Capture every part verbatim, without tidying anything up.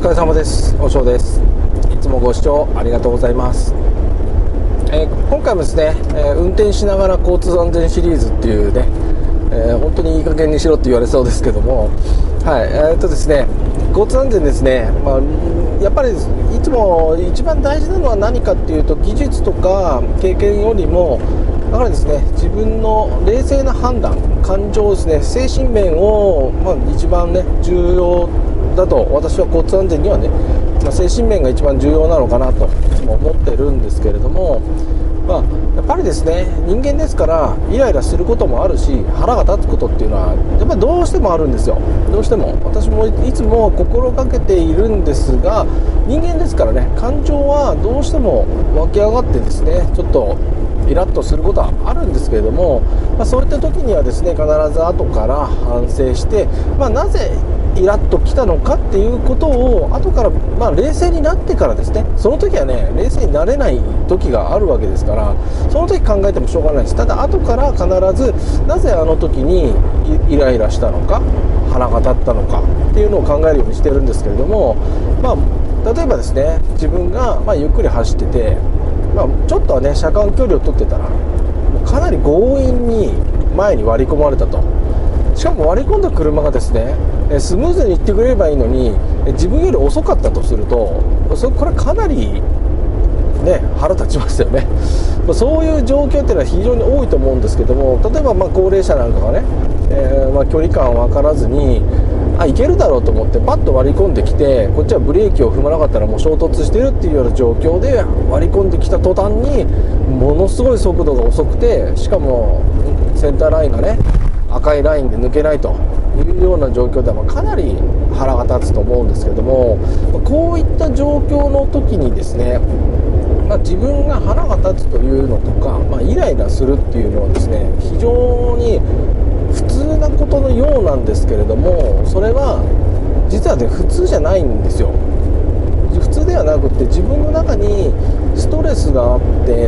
疲れ様です。おしょうです。いつもご視聴ありがとうございます。えー、今回もですね、えー、運転しながら交通安全シリーズっていうね、えー、本当にいい加減にしろって言われそうですけども、はい、えー、っとですね交通安全ですね、まあ、やっぱりいつも一番大事なのは何かっていうと、技術とか経験よりもだからですね、自分の冷静な判断、感情ですね、精神面を、まあ、一番ね重要だと私は交通安全にはね、まあ、精神面が一番重要なのかなといつも思ってるんですけれども、まあ、やっぱりですね、人間ですからイライラすることもあるし、腹が立つことっていうのはやっぱりどうしてもあるんですよ。どうしても私もいつも心がけているんですが、人間ですからね、感情はどうしても湧き上がってですね、ちょっとイラッとすることはあるんですけれども、まあ、そういった時にはですね、必ず後から反省して、まあ、なぜイラッときたのかっていうことを後から、まあ、冷静になってからですね、その時はね冷静になれない時があるわけですから、その時考えてもしょうがないです。ただ後から必ずなぜあの時にイライラしたのか、腹が立ったのかっていうのを考えるようにしてるんですけれども、まあ、例えばですね、自分が、まあ、ゆっくり走ってて、まあ、ちょっとはね車間距離を取ってたらもうかなり強引に前に割り込まれたと。しかも割り込んだ車がですねスムーズに行ってくれればいいのに、自分より遅かったとすると、それこれかなりね腹立ちますよね。そういう状況っていうのは非常に多いと思うんですけども、例えばまあ高齢者なんかがね、えー、まあ距離感分からずにあ行けるだろうと思ってパッと割り込んできて、こっちはブレーキを踏まなかったらもう衝突してるっていうような状況で割り込んできた途端にものすごい速度が遅くて、しかもセンターラインがね赤いラインで抜けないというような状況ではかなり腹が立つと思うんですけども、こういった状況の時にですね、まあ、自分が腹が立つというのとか、まあ、イライラするっていうのはですね、非常に普通なことのようなんですけれども、それは実はね普通じゃないんですよ。普通ではなくて、自分の中にストレスがあって、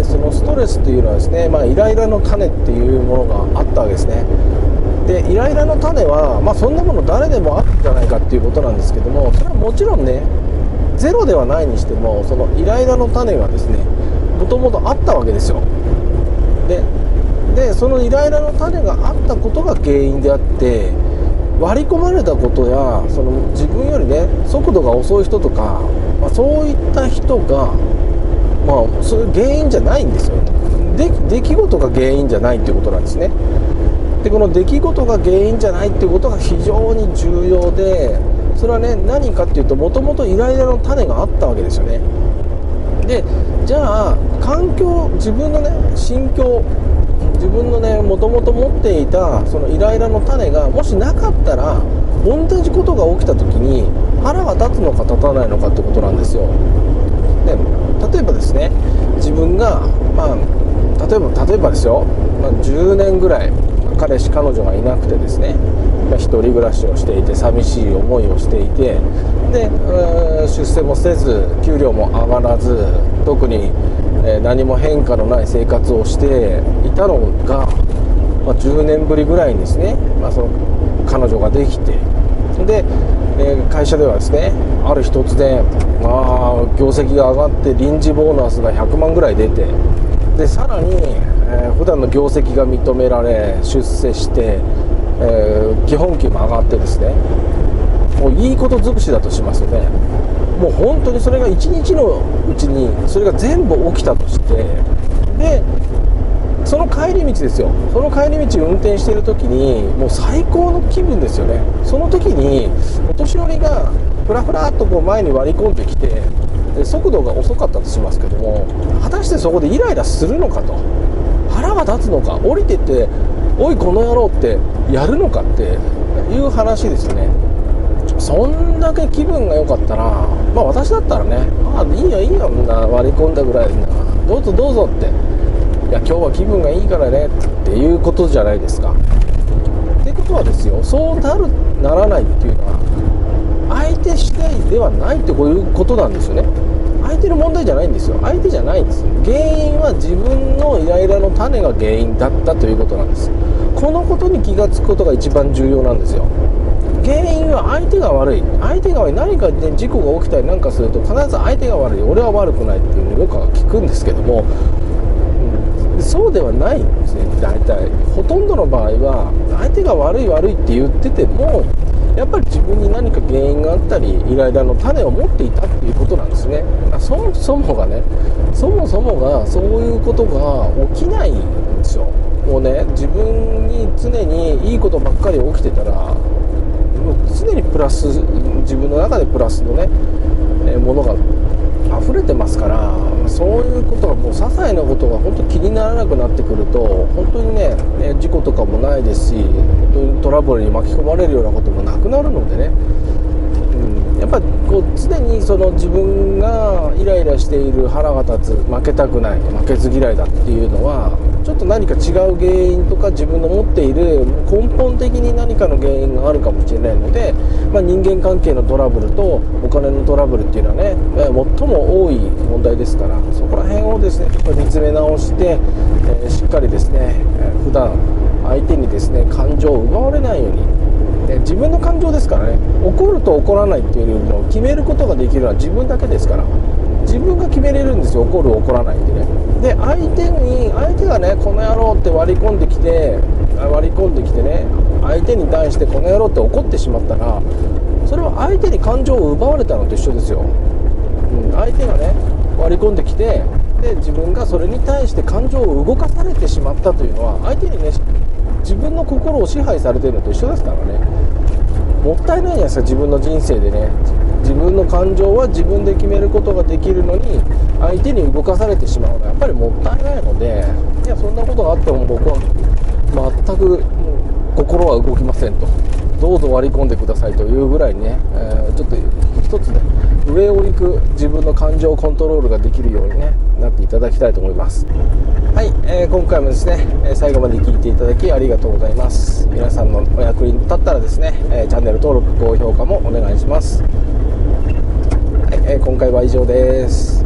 そのストレスっていうのはですね、まあ、イライラの種っていうものがあったわけですね。でイライラの種は、まあ、そんなもの誰でもあるんじゃないかっていうことなんですけども、それはもちろんねゼロではないにしても、そのイライラの種がですねもともとあったわけですよ。ででそのイライラの種があったことが原因であって、割り込まれたことやその自分よりね速度が遅い人とか、まあ、そういった人が、まあ、そういう原因じゃないんですよ。で出来事が原因じゃないっていうことなんですね。でこの出来事が原因じゃないっていうことが非常に重要で、それはね何かっていうと、もともとイライラの種があったわけですよね。でじゃあ環境、自分のね心境、自分のねもともと持っていたそのイライラの種がもしなかったら、同じことが起きた時に腹が立つのか立たないのかってことなんですよ。で例えばですね、自分がまあ例えば例えばですよ、まあ、じゅうねんぐらい彼氏彼女がいなくてですね、まあ、一人暮らしをしていて寂しい思いをしていて、で出世もせず給料も上がらず、特に、えー、何も変化のない生活をしていたのが、まあ、じゅうねんぶりぐらいにですね、まあ、その彼女ができて、で、えー、会社ではですねある日突然、まあ、業績が上がって臨時ボーナスがひゃくまんぐらい出て、でさらに、えー、普段の業績が認められ出世して、えー、基本給も上がってですね、もういいこと尽くしだとしますよね。もう本当にそれがいちにちのうちにそれが全部起きたとして、でその帰り道ですよ、その帰り道運転している時にもう最高の気分ですよね。その時にお年寄りがふらふらっとこう前に割り込んできて、で速度が遅かったとしますけども、果たしてそこでイライラするのかと、腹が立つのか、降りてっておいこの野郎ってやるのかっていう話ですよね。そんだけ気分が良かったら、まあ私だったらね、あいいよいいよな割り込んだぐらいな、どうぞどうぞって、いや今日は気分がいいからねっていうことじゃないですか。ってことはですよ、そうなるならないっていうのは相手次第ではないってこういうことなんですよね。相手の問題じゃないんですよ。相手じゃないんです。原因は自分のイライラの種が原因だったということなんです。このことに気がつくことが一番重要なんですよ。 原因は相手が悪い、相手が悪い、何かで事故が起きたりなんかすると必ず相手が悪い、俺は悪くないっていうのをよく聞くんですけども、うん、そうではないんですね。大体ほとんどの場合は相手が悪い悪いって言ってても、やっぱり自分に何か原因があったりイライラの種を持っていたっていうことなんですね。そもそもがねそもそもがそういうことが起きないんですよ。もうね、自分に常にいいことばっかり起きてたら、もう常にプラス、自分の中でプラスのね、えー、ものが溢れてますから、そういうことがもう些細なことが本当気にならなくなってくると、本当にね、事故とかもないですし、本当にトラブルに巻き込まれるようなこともなくなるのでね、うん、やっぱりこう常にその自分がイライラしている、腹が立つ、負けたくない、負けず嫌いだっていうのはちょっと何か違う原因とか、自分の持っている根本的に何かの原因があるかもしれないので、まあ、人間関係のトラブルとお金のトラブルっていうのはね、最も多い問題ですから、そこら辺をですねちょっと見つめ直して、えー、しっかりですね、普段相手にですね感情を奪われないように、で自分の感情ですからね、怒ると怒らないっていうよりも決めることができるのは自分だけですから、自分が決めれるんですよ、怒る怒らないってね。で相手に相手がね、この野郎って割り込んできて割り込んできてね、相手に対してこの野郎って怒ってしまったら、それは相手に感情を奪われたのと一緒ですよ、うん、相手がね割り込んできて、で自分がそれに対して感情を動かされてしまったというのは、相手にね自分の心を支配されているのと一緒ですからね。もったいないじゃないですか、自分の人生でね、自分の感情は自分で決めることができるのに、相手に動かされてしまうのはやっぱりもったいないので、いやそんなことがあっても僕は全く心は動きませんと、どうぞ割り込んでくださいというぐらいね、えー、ちょっと一つね上を行く自分の感情コントロールができるように、ね、なっていただきたいと思います。はい、えー、今回もですね最後まで聞いていただきありがとうございます。皆さんのお役に立ったらですね、えー、チャンネル登録高評価もお願いします。はい、えー、今回は以上です。